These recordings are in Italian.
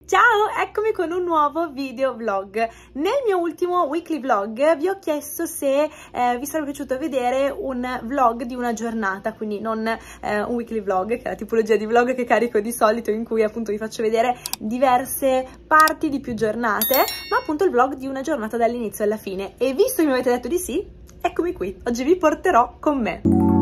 Ciao, eccomi con un nuovo video vlog. Nel mio ultimo weekly vlog vi ho chiesto se vi sarebbe piaciuto vedere un vlog di una giornata, quindi non un weekly vlog, che è la tipologia di vlog che carico di solito, in cui appunto vi faccio vedere diverse parti di più giornate, ma appunto il vlog di una giornata dall'inizio alla fine. E visto che mi avete detto di sì, eccomi qui, oggi vi porterò con me.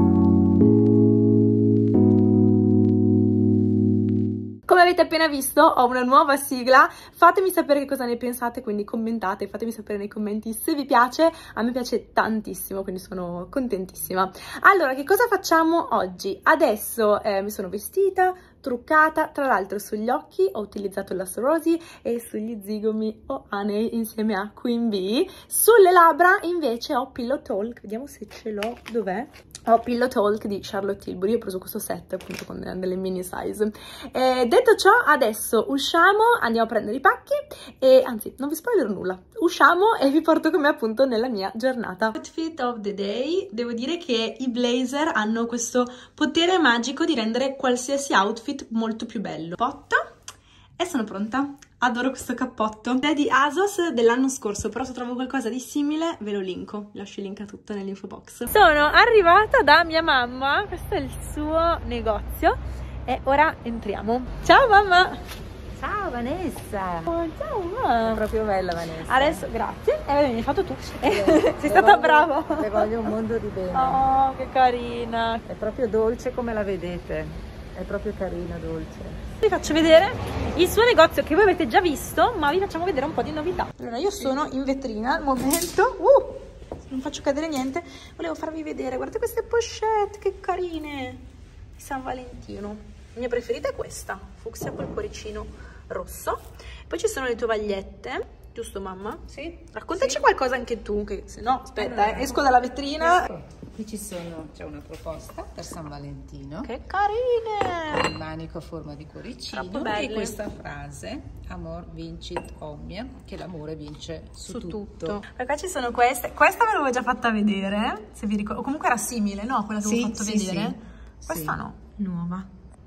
Come avete appena visto, ho una nuova sigla. Fatemi sapere che cosa ne pensate, quindi commentate, fatemi sapere nei commenti se vi piace. A me piace tantissimo, quindi sono contentissima. Allora, che cosa facciamo oggi? Adesso mi sono vestita, truccata, tra l'altro sugli occhi ho utilizzato la Rosy e sugli zigomi ho Honey insieme a Queen Bee. Sulle labbra invece ho Pillow Talk, vediamo se ce l'ho, dov'è? Ho Pillow Talk di Charlotte Tilbury, ho preso questo set appunto con delle mini size. Detto ciò, adesso usciamo, andiamo a prendere i pacchi e anzi, non vi spoilerò nulla, usciamo e vi porto con me appunto nella mia giornata. Outfit of the day, devo dire che i blazer hanno questo potere magico di rendere qualsiasi outfit molto più bello. Cappotto e sono pronta. Adoro questo cappotto. È di ASOS dell'anno scorso, però se trovo qualcosa di simile ve lo linko. Lascio il link a tutto nell'info box. Sono arrivata da mia mamma, questo è il suo negozio e ora entriamo. Ciao mamma! Ciao Vanessa! Oh, ciao mamma! È proprio bella Vanessa. Adesso, grazie. Mi hai fatto tu. Sei stata brava. Le voglio un mondo di bene. Oh, che carina. È proprio dolce come la vedete. È proprio carina, dolce. Vi faccio vedere il suo negozio che voi avete già visto, ma vi facciamo vedere un po' di novità. Allora, io sono in vetrina al momento. Non faccio cadere niente. Volevo farvi vedere, guardate queste pochette, che carine. Di San Valentino. La mia preferita è questa, fucsia col cuoricino rosso. Poi ci sono le tovagliette. Giusto mamma? Sì. Raccontaci qualcosa anche tu, che se no, aspetta, allora, esco dalla vetrina. Qui c'è una proposta per San Valentino. Che carine! Il manico a forma di cuoricino e questa frase, amor vincit omnia, che l'amore vince su tutto. Qua ci sono queste, questa ve l'avevo già fatta vedere, se vi ricordo, o comunque era simile, no? Quella che avevo fatto vedere. Questa no, nuova.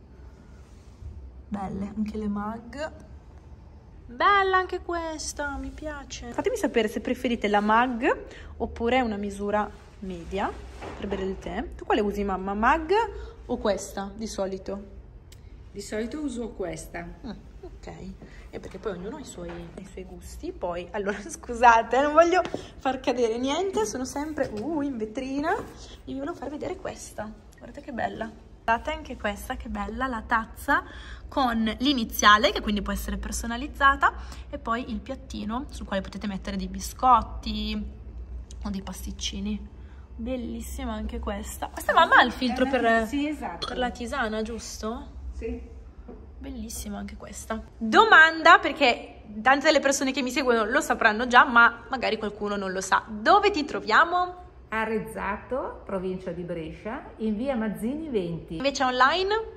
Belle, anche le mag. Bella anche questa, mi piace. Fatemi sapere se preferite la mag oppure una misura media per bere il tè. Tu quale usi mamma? Mag o questa di solito? Di solito uso questa. Ok, e perché poi ognuno ha i suoi gusti. Poi, allora scusate, non voglio far cadere niente, sono sempre in vetrina. Vi volevo far vedere questa, guardate che bella. Guardate anche questa, che bella, la tazza con l'iniziale, che quindi può essere personalizzata, e poi il piattino sul quale potete mettere dei biscotti o dei pasticcini. Bellissima anche questa. Questa mamma ha il filtro sì, esatto, per la tisana, giusto? Sì. Bellissima anche questa. Domanda, perché tante delle persone che mi seguono lo sapranno già, ma magari qualcuno non lo sa. Dove ti troviamo? Arezzato, provincia di Brescia, in via Mazzini 20. Invece online?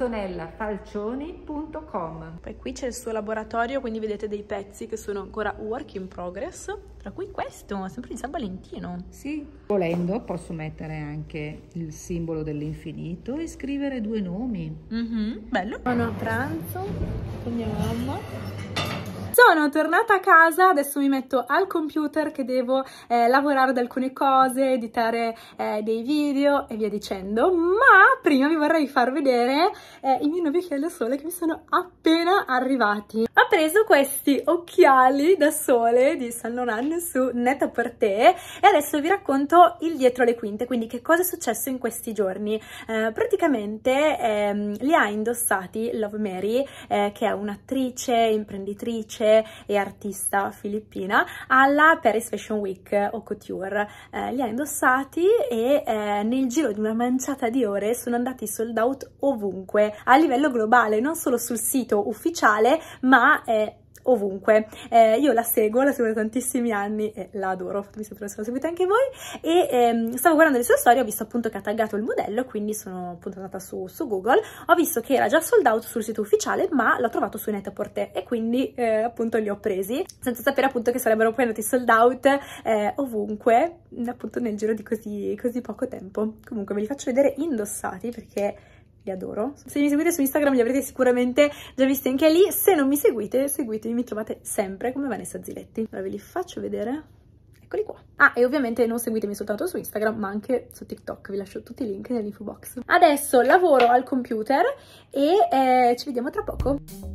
AntonellaFalcioni.com. Poi qui c'è il suo laboratorio, quindi vedete dei pezzi che sono ancora work in progress, tra cui questo, sempre di San Valentino. Sì, volendo posso mettere anche il simbolo dell'infinito e scrivere 2 nomi. Bello. Sono a pranzo con mia mamma. Sono tornata a casa, adesso mi metto al computer che devo lavorare ad alcune cose, editare dei video e via dicendo, ma prima vi vorrei far vedere i miei nuovi occhiali da sole che mi sono appena arrivati. Ho preso questi occhiali da sole di Saint Laurent su Net-a-Porter e adesso vi racconto il dietro le quinte, quindi che cosa è successo in questi giorni. Praticamente li ha indossati Love Mary, che è un'attrice, imprenditrice e artista filippina, alla Paris Fashion Week o Couture. Li ha indossati e nel giro di una manciata di ore sono andati sold out ovunque, a livello globale, non solo sul sito ufficiale, ma ovunque. Io la seguo da tantissimi anni e la adoro, fatemi sapere se la seguite anche voi. E stavo guardando le sue storie, ho visto appunto che ha taggato il modello, quindi sono appunto andata su Google, ho visto che era già sold out sul sito ufficiale, ma l'ho trovato su Net-a-Porter e quindi appunto li ho presi, senza sapere appunto che sarebbero poi andati sold out ovunque, appunto nel giro di così poco tempo. Comunque ve li faccio vedere indossati perché li adoro. Se mi seguite su Instagram li avrete sicuramente già visti anche lì. Se non mi seguite, seguitemi, mi trovate sempre come Vanessa Ziletti. Ora ve li faccio vedere. Eccoli qua. Ah, e ovviamente non seguitemi soltanto su Instagram, ma anche su TikTok. Vi lascio tutti i link nell'info box. Adesso lavoro al computer e ci vediamo tra poco.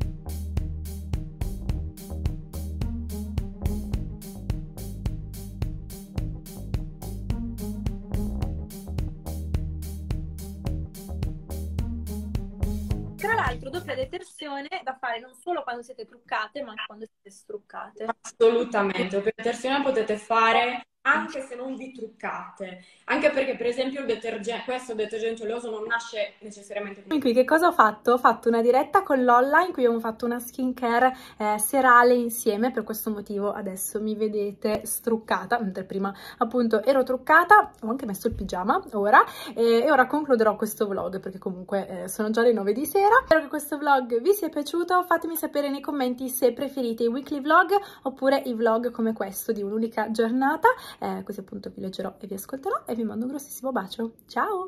Tra l'altro, doppia detersione da fare non solo quando siete truccate, ma anche quando siete struccate. Assolutamente, doppia detersione potete fare anche se non vi truccate, anche perché per esempio questo detergente oleoso non nasce necessariamente con... Qui che cosa ho fatto? Ho fatto una diretta con Lolla in cui abbiamo fatto una skincare serale insieme, per questo motivo adesso mi vedete struccata, mentre prima appunto ero truccata, ho anche messo il pigiama ora e ora concluderò questo vlog perché comunque sono già le 9 di sera. Spero che questo vlog vi sia piaciuto, fatemi sapere nei commenti se preferite i weekly vlog oppure i vlog come questo di un'unica giornata. Così appunto vi leggerò e vi ascolterò e vi mando un grossissimo bacio. Ciao!